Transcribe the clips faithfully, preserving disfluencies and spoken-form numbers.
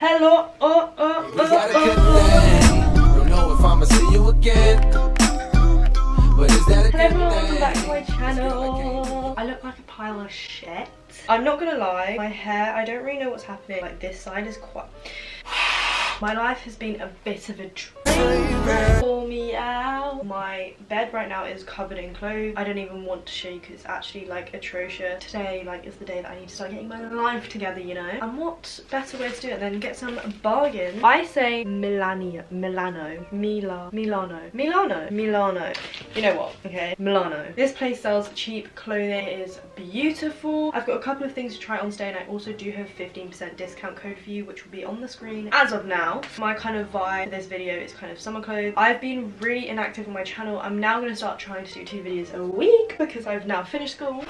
Hello, oh, oh, We got a good thing. Don't know if I'ma see you again, but is that a good Hello everyone, welcome thing? back to my channel. I look like a pile of shit. I'm not gonna lie, my hair, I don't really know what's happening. Like this side is quite... My life has been a bit of a dream. Pull me out. My bed right now is covered in clothes. I don't even want to show you because it's actually like atrocious. Today like is the day that I need to start getting my life together, you know. And what better way to do it than get some bargains? I say Milania, Milano, Mila, Milano, Milano, Milano. You know what? Okay, Milano. This place sells cheap clothing. It is beautiful. I've got a couple of things to try on today, and I also do have fifteen percent discount code for you, which will be on the screen as of now. My kind of vibe for this video is kind of summer clothes. I've been really inactive on my channel. I'm now going to start trying to do two videos a week because I've now finished school.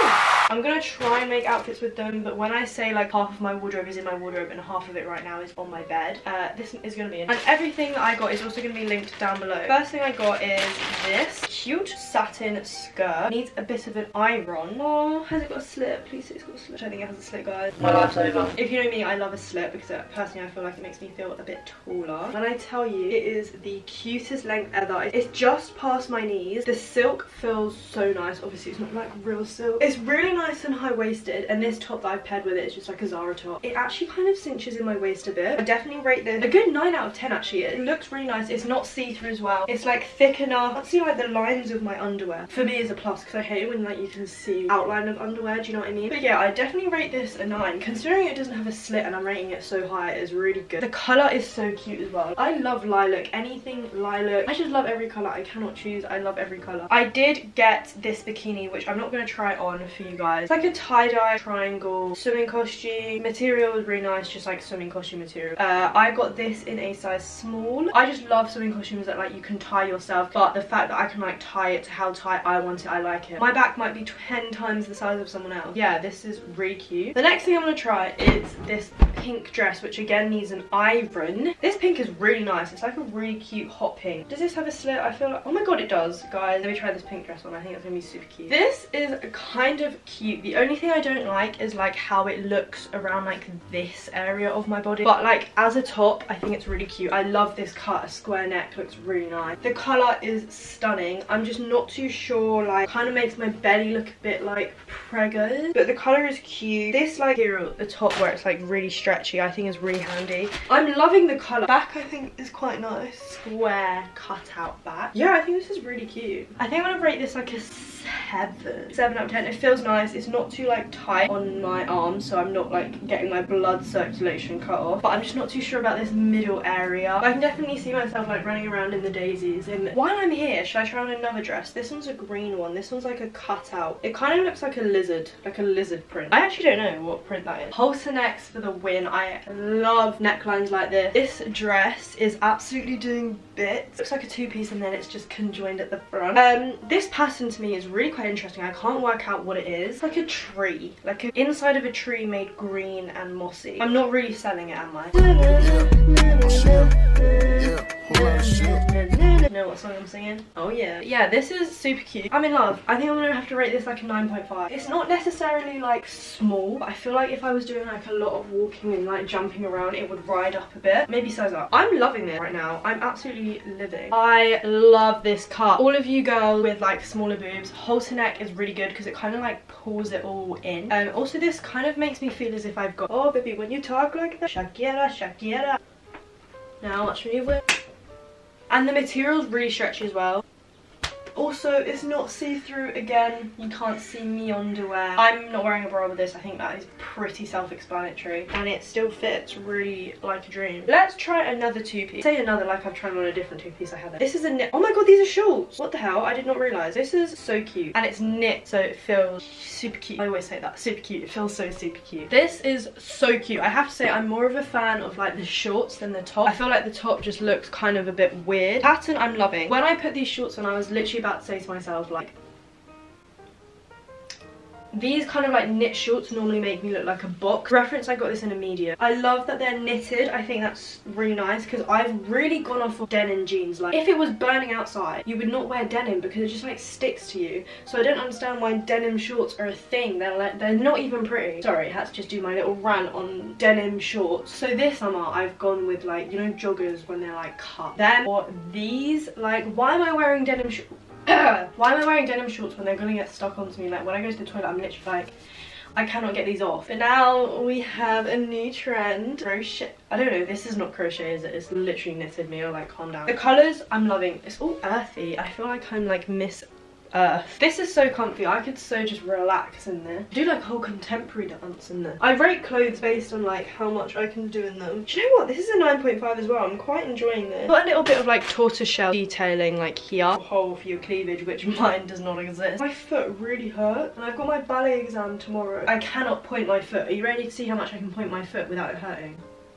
I'm going to try and make outfits with them, but when I say like half of my wardrobe is in my wardrobe and half of it right now is on my bed, uh, this is going to be in. And everything that I got is also going to be linked down below. First thing I got is this cute satin skirt. Needs a bit of an iron. Oh, has it got a slit? Please say it's got a slit. I don't think it has a slit, guys. My life's over. If you know me, I love a slit because uh, personally I feel like it makes me feel a bit taller. When I tell you, it is the cutest length ever. It's just past my knees. The silk feels so nice. Obviously it's not like real silk. It's really nice and high-waisted, and this top that I've paired with it is just like a Zara top. It actually kind of cinches in my waist a bit. I definitely rate this a good nine out of ten actually. It looks really nice. It's not see-through as well. It's like thick enough. I can't see like the lines of my underwear. For me is a plus because I hate it when like you can see outline of underwear, do you know what I mean? But yeah, I definitely rate this a nine. Considering it doesn't have a slit and I'm rating it so high, it is really good. The colour is so cute as well. I love lilac. Anything lilac. I just love every colour. I cannot choose. I love every colour. I did get this bikini, which I'm not going to try on for you guys. It's like a tie-dye triangle swimming costume. Material was really nice, just like swimming costume material. Uh, I got this in a size small. I just love swimming costumes that like you can tie yourself, but the fact that I can like tie it to how tight I want it, I like it. My back might be ten times the size of someone else. Yeah, this is really cute. The next thing I'm going to try is this pink dress, which again needs an iron. This pink is really nice. It's like a really cute hot pink. Does this have a slit? I feel like, oh my god, it does. Guys, let me try this pink dress on. I think it's gonna be super cute. This is kind of cute. The only thing I don't like is like how it looks around like this area of my body, but like as a top I think it's really cute. I love this cut. A square neck looks really nice. The color is stunning. I'm just not too sure, like kind of makes my belly look a bit like preggo, but the color is cute. This like here at the top where it's like really stretchy I think is really handy. I'm loving the color. Back I think is quite nice. Square cutout back. Yeah, I think this is really cute. I think I'm gonna rate this like a seven. seven out of ten. It feels nice. It's not too like tight on my arms, so I'm not like getting my blood circulation cut off. But I'm just not too sure about this middle area. I can definitely see myself like running around in the daisies. And while I'm here, should I try on another dress? This one's a green one. This one's like a cutout. It kind of looks like a lizard, like a lizard print. I actually don't know what print that is. Halter necks for the win. I love necklines like this. This dress is absolutely doing bits. Looks like a two-piece and then it's just conjoined at the front. Um, this pattern to me is really quite interesting. I can't work out what it is. It's like a tree, like an inside of a tree made green and mossy. I'm not really selling it, am I? Know what song I'm singing? Oh yeah. Yeah, this is super cute. I'm in love. I think I'm gonna have to rate this like a nine point five. It's not necessarily like small, but I feel like if I was doing like a lot of walking and like jumping around, it would ride up a bit. Maybe size up. I'm loving this right now. I'm absolutely living. I love this cut. All of you girls with like smaller boobs, halter neck is really good because it kind of like pulls it all in. Um, also this kind of makes me feel as if I've got, oh baby, when you talk like that, Shakira, Shakira. Now watch me whip. And the material's really stretchy as well. Also, it's not see-through again. You can't see me underwear. I'm not wearing a bra with this. I think that is pretty self-explanatory. And it still fits really like a dream. Let's try another two-piece. Say another like I've tried on a different two-piece I had there. This is a knit. Oh my god, these are shorts. What the hell? I did not realise. This is so cute. And it's knit, so it feels super cute. I always say that. Super cute. It feels so super cute. This is so cute. I have to say I'm more of a fan of like the shorts than the top. I feel like the top just looks kind of a bit weird. Pattern I'm loving. When I put these shorts on, I was literally about to say to myself like, These kind of like knit shorts normally make me look like a box. Reference, I got this in a medium. I love that they're knitted. I think that's really nice because I've really gone off of denim jeans. Like if it was burning outside, you would not wear denim because it just like sticks to you. So I don't understand why denim shorts are a thing. They're like, they're not even pretty. Sorry, I had to just do my little rant on denim shorts. So this summer I've gone with like, you know, joggers when they're like cut. Them or these. Like, why am I wearing denim shorts? Why am I wearing denim shorts when they're gonna get stuck onto me? Like when I go to the toilet, I'm literally like, I cannot get these off. But now we have a new trend. Crochet. I don't know, this is not crochet, is it? It's literally knitted me. Or like, calm down. The colours I'm loving. It's all earthy. I feel like I'm like Miss Earth. This is so comfy. I could so just relax in this. I do like whole contemporary dance in this. I rate clothes based on like how much I can do in them. Do you know what? This is a nine point five as well. I'm quite enjoying this. Got a little bit of like tortoiseshell detailing like here. A hole for your cleavage, which mine does not exist. My foot really hurt and I've got my ballet exam tomorrow. I cannot point my foot. Are you ready to see how much I can point my foot without it hurting?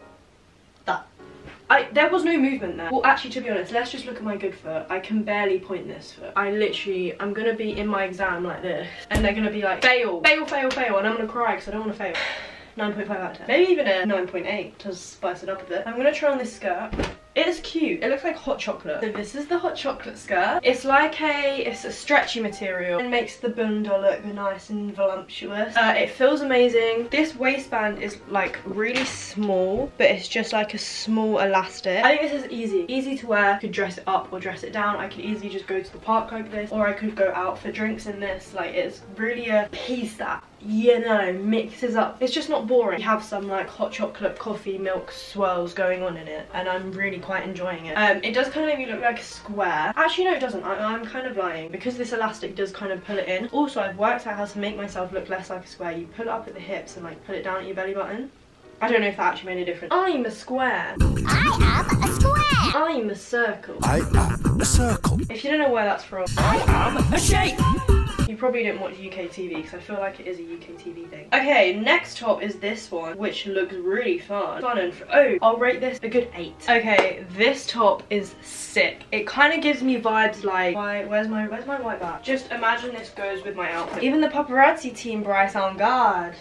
That. I, there was no movement there. Well, actually, to be honest, let's just look at my good foot. I can barely point this foot. I literally, I'm gonna be in my exam like this, and they're gonna be like, fail, fail, fail, fail, and I'm gonna cry because I don't want to fail. nine point five out of ten. Maybe even a nine point eight to spice it up a bit. I'm gonna try on this skirt. It is cute. It looks like hot chocolate. So this is the hot chocolate skirt. It's like a, it's a stretchy material and makes the bunda look nice and voluptuous. Uh, it feels amazing. This waistband is like really small, but it's just like a small elastic. I think this is easy. Easy to wear. I could dress it up or dress it down. I could easily just go to the park like this, or I could go out for drinks in this. Like, it's really a piece that, you know, mixes up. It's just not boring. You have some like hot chocolate coffee milk swirls going on in it, and I'm really quite enjoying it. Um, it does kind of make me look like a square. Actually, no, it doesn't. I, I'm kind of lying because this elastic does kind of pull it in. Also, I've worked out how to make myself look less like a square. You pull it up at the hips and like pull it down at your belly button. I don't know if that actually made a difference. I'm a square. I am a square. I'm a circle. I am a circle. If you don't know where that's from, I am a shape. you probably didn't watch U K T V because I feel like it is a U K T V thing. Okay, next top is this one, which looks really fun. Fun and fr oh, I'll rate this a good eight. Okay, this top is sick. It kind of gives me vibes like, why, where's my, where's my white back? Just imagine this goes with my outfit. Even the paparazzi team, Bryce, on guard.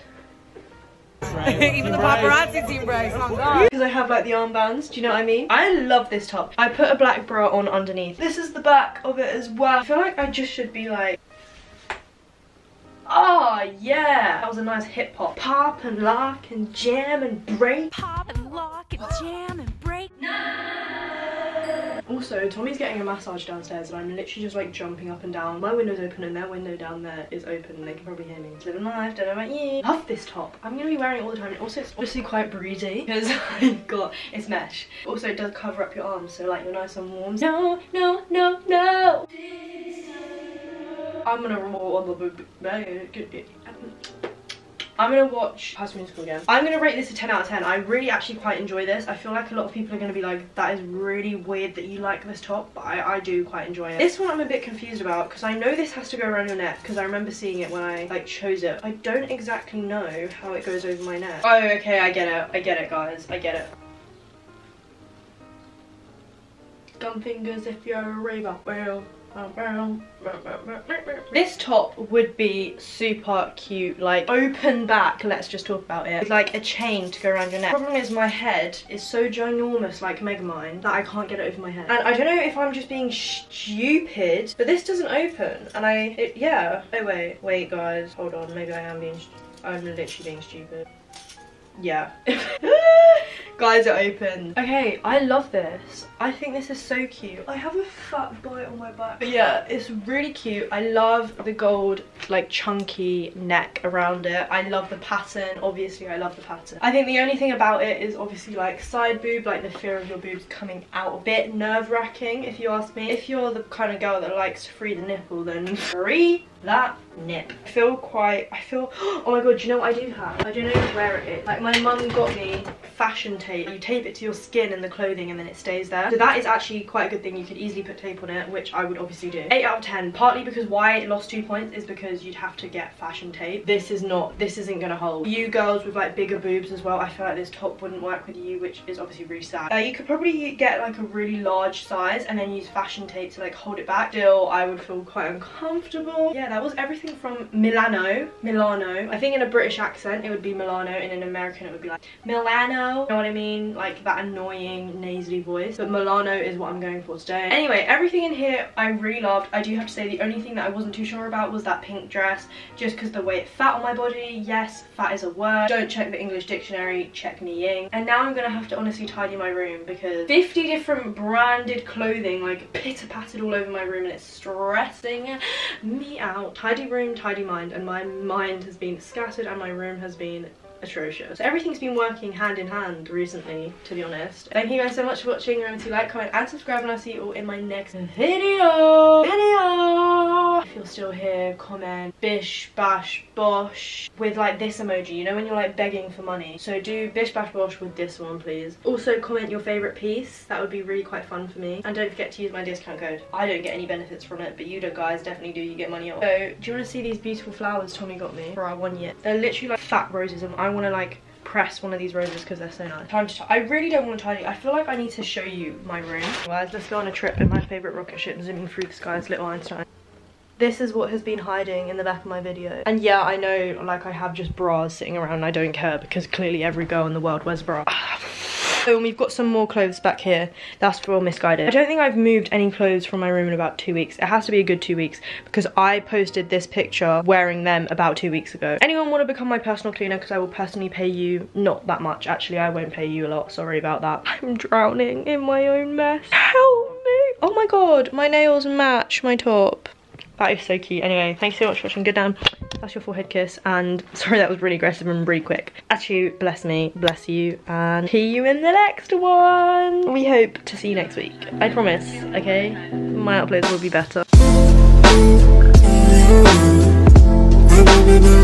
Even the paparazzi team, Bryce, on guard. Because I have like the armbands, do you know what I mean? I love this top. I put a black bra on underneath. This is the back of it as well. I feel like I just should be like, oh yeah, that was a nice hip hop. Pop and lock and jam and break. Pop and lock and jam and break. Also, Tommy's getting a massage downstairs and I'm literally just like jumping up and down. My window's open and their window down there is open and they can probably hear me. It's living life, don't know about you. Love this top. I'm gonna be wearing it all the time. Also, it's obviously quite breezy because I've got, it's mesh. Also, it does cover up your arms, so like you're nice and warm. No, no, no, no. I'm gonna roll on the I'm gonna watch High School Musical again. I'm gonna rate this a ten out of ten. I really actually quite enjoy this. I feel like a lot of people are gonna be like, that is really weird that you like this top, but I, I do quite enjoy it. This one I'm a bit confused about because I know this has to go around your neck because I remember seeing it when I like chose it. I don't exactly know how it goes over my neck. Oh, okay, I get it. I get it, guys. I get it. Gun fingers if you're a raver. Well. This top would be super cute, like open back, let's just talk about it, with like a chain to go around your neck. The problem is my head is so ginormous like Megamind that I can't get it over my head. And I don't know if I'm just being stupid, but this doesn't open and I, it, yeah. Oh wait, wait guys, hold on, maybe I am being, I'm literally being stupid. Yeah. Guys, it opened. Okay, I love this. I think this is so cute. I have a fat bite on my back. But yeah, it's really cute. I love the gold, like, chunky neck around it. I love the pattern. Obviously, I love the pattern. I think the only thing about it is obviously, like, side boob, like the fear of your boobs coming out. A bit nerve-wracking, if you ask me. If you're the kind of girl that likes to free the nipple, then free that nip. I feel quite, I feel, oh my god, do you know what I do have? I don't know where it is. Like, my mum got me fashion tape. You tape it to your skin and the clothing and then it stays there. So that is actually quite a good thing. You could easily put tape on it, which I would obviously do. eight out of ten. Partly because why it lost two points is because you'd have to get fashion tape. This is not, this isn't gonna hold. You girls with like bigger boobs as well, I feel like this top wouldn't work with you, which is obviously really sad. Uh, you could probably get like a really large size and then use fashion tape to like hold it back. Still, I would feel quite uncomfortable. Yeah, that was everything from Milano. Milano. I think in a British accent it would be Milano, and in American it would be like Milano. You know what I mean? Like that annoying nasally voice. But Milano is what I'm going for today. Anyway, everything in here I really loved. I do have to say the only thing that I wasn't too sure about was that pink dress, just because the way it sat on my body. Yes, fat is a word. Don't check the English dictionary, check me ying. And now I'm gonna have to honestly tidy my room because fifty different branded clothing like pitter pattered all over my room and it's stressing me out. Tidy room, tidy mind, and my mind has been scattered and my room has been atrocious. So everything's been working hand in hand recently, to be honest. Thank you guys so much for watching. Remember to like, comment and subscribe, and I'll see you all in my next video. Video! If you're still here, comment bish bash bosh with like this emoji, you know when you're like begging for money. So do bish bash bosh with this one, please. Also comment your favorite piece. That would be really quite fun for me. And don't forget to use my discount code. I don't get any benefits from it, but you do guys definitely do. You get money off. So do you want to see these beautiful flowers Tommy got me for our one year? They're literally like fat roses, and I want to like press one of these roses because they're so nice. Time to I really don't want to tidy. I feel like I need to show you my room. Guys, let's go on a trip in my favorite rocket ship, zooming through the skies, little Einstein. This is what has been hiding in the back of my video. And yeah, I know like I have just bras sitting around and I don't care because clearly every girl in the world wears a bra. So we've got some more clothes back here. That's for Misguided. I don't think I've moved any clothes from my room in about two weeks. It has to be a good two weeks because I posted this picture wearing them about two weeks ago. Anyone want to become my personal cleaner? Because I will personally pay you not that much. Actually, I won't pay you a lot. Sorry about that. I'm drowning in my own mess. Help me. Oh my god, my nails match my top. That is so cute. Anyway, thank you so much for watching. Good damn. That's your forehead kiss. And sorry that was really aggressive and really quick. Actually, bless me, bless you, and see you in the next one. We hope to see you next week. I promise, okay? My uploads will be better.